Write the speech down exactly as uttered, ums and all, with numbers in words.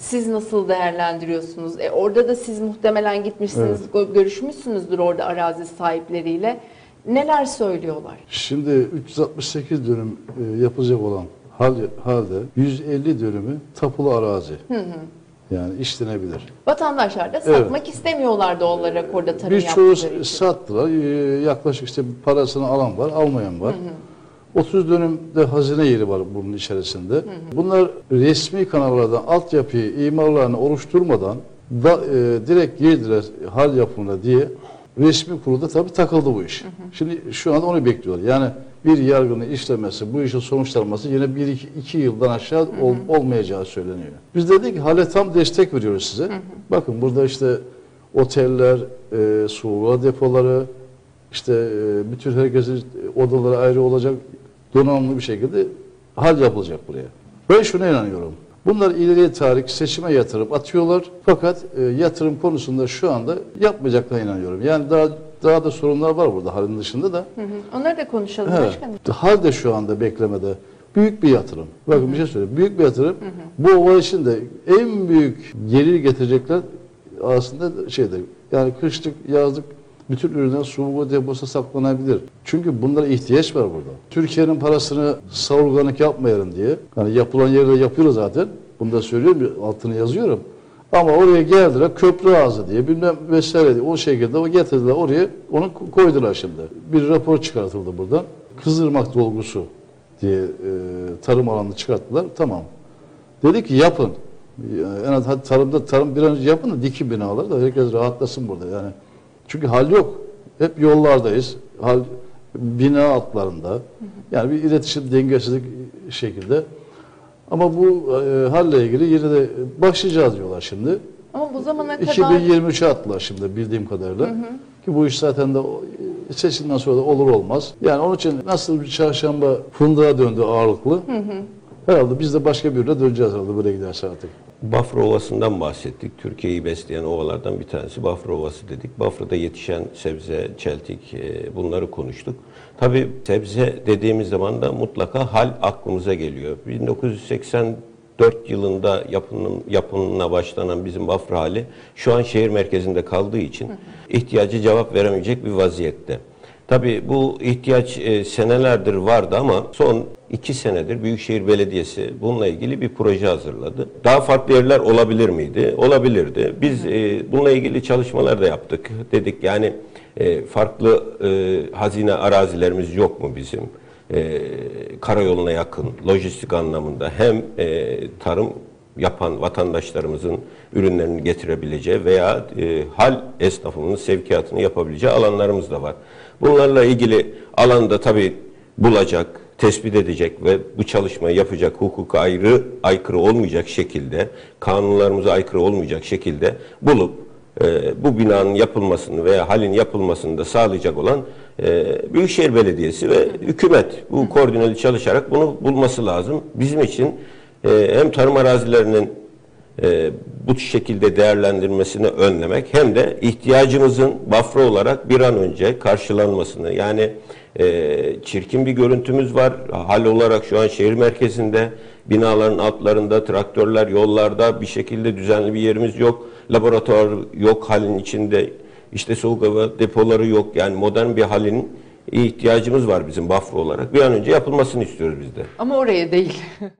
Siz nasıl değerlendiriyorsunuz? E, orada da siz muhtemelen gitmişsiniz, Evet. görüşmüşsünüzdür orada arazi sahipleriyle. Neler söylüyorlar? Şimdi üç yüz altmış sekiz dönüm e, yapılacak olan halde, halde yüz elli dönümü tapulu arazi. Hı hı. Yani işlenebilir. Vatandaşlar da satmak evet. istemiyorlardı olarak orada tarım Birçoğu yaptıkları için. sattılar. Ee, yaklaşık işte parasını alan var, almayan var. Hı hı. otuz dönümde hazine yeri var bunun içerisinde. Hı hı. Bunlar resmi kanallardan altyapıyı, imarlarını oluşturmadan da, e, direkt girdiler hal yapımına diye resmi kurulda tabii takıldı bu iş. Hı hı. Şimdi şu anda onu bekliyorlar. Yani bir yargının işlemesi, bu işin sonuçlanması yine bir iki, iki yıldan aşağı ol, hı hı. olmayacağı söyleniyor. Biz dedik ki hale tam destek veriyoruz size. Hı hı. Bakın burada işte oteller, e, su depoları, işte e, bütün herkesin odaları ayrı olacak, donanımlı bir şekilde hal yapılacak buraya. Ben şuna inanıyorum. Bunlar ileriye tarih seçime yatırım atıyorlar. Fakat e, yatırım konusunda şu anda yapmayacaklarına inanıyorum. Yani daha daha da sorunlar var burada halin dışında da. Hı hı. Onları da konuşalım evet. başkanım. Hal de şu anda beklemede. Büyük bir yatırım. Bakın hı hı. bir şey söyleyeyim. Büyük bir yatırım. Hı hı. Bu ova için de en büyük gelir getirecekler aslında şeyde. Yani kışlık, yazlık bütün ürünler soğuk deposu saklanabilir. Çünkü bunlara ihtiyaç var burada. Türkiye'nin parasını savurganlık yapmayalım diye. Hani yapılan yerde yapıyoruz zaten. Bunu da söylüyorum, altını yazıyorum. Ama oraya geldiler köprü ağzı diye bilmem vesaire diye o şekilde o getirdiler oraya onu koydular şimdi. Bir rapor çıkartıldı buradan. Kızılırmak dolgusu diye e, tarım alanını çıkarttılar. Tamam. Dedi ki yapın. En az hadi tarımda tarım bir an önce yapın da dikin binaları da herkes rahatlasın burada yani. Çünkü hal yok. Hep yollardayız. Hal bina altlarında. Yani bir iletişim dengesizlik şekilde. Ama bu e, halle ilgili yine de başlayacağız diyorlar şimdi. Ama bu zamana kadar... iki bin yirmi üçe attılar şimdi bildiğim kadarıyla. Hı hı. Ki bu iş zaten de seçimden sonra da olur olmaz. Yani onun için nasıl bir çarşamba fındığa döndü ağırlıklı. Hı hı. Herhalde biz de başka bir ürüne döneceğiz herhalde böyle giderse artık. Bafra Ovası'ndan bahsettik. Türkiye'yi besleyen ovalardan bir tanesi Bafra Ovası dedik. Bafra'da yetişen sebze, çeltik bunları konuştuk. Tabii sebze dediğimiz zaman da mutlaka hal aklımıza geliyor. bin dokuz yüz seksen dört yılında yapının, yapımına başlanan bizim Bafra hali şu an şehir merkezinde kaldığı için ihtiyacı cevap veremeyecek bir vaziyette. Tabii bu ihtiyaç e, senelerdir vardı ama son iki senedir Büyükşehir Belediyesi bununla ilgili bir proje hazırladı. Daha farklı yerler olabilir miydi? Olabilirdi. Biz e, bununla ilgili çalışmalar da yaptık. Dedik yani e, farklı e, hazine arazilerimiz yok mu bizim? E, karayoluna yakın, lojistik anlamında hem e, tarım yapan vatandaşlarımızın ürünlerini getirebileceği veya e, hal esnafının sevkiyatını yapabileceği alanlarımız da var. Bunlarla ilgili alanda tabii bulacak, tespit edecek ve bu çalışmayı yapacak, hukuka ayrı, aykırı olmayacak şekilde, kanunlarımıza aykırı olmayacak şekilde bulup e, bu binanın yapılmasını veya halin yapılmasını da sağlayacak olan e, Büyükşehir Belediyesi ve hükümet bu koordineli çalışarak bunu bulması lazım. Bizim için e, hem tarım arazilerinin e, bu şekilde değerlendirmesini önlemek hem de ihtiyacımızın Bafra olarak bir an önce karşılanmasını yani e, çirkin bir görüntümüz var. Hal olarak şu an şehir merkezinde binaların altlarında traktörler yollarda bir şekilde düzenli bir yerimiz yok. Laboratuvar yok halin içinde işte soğuk hava depoları yok yani modern bir halin ihtiyacımız var bizim Bafra olarak. Bir an önce yapılmasını istiyoruz biz de. Ama oraya değil.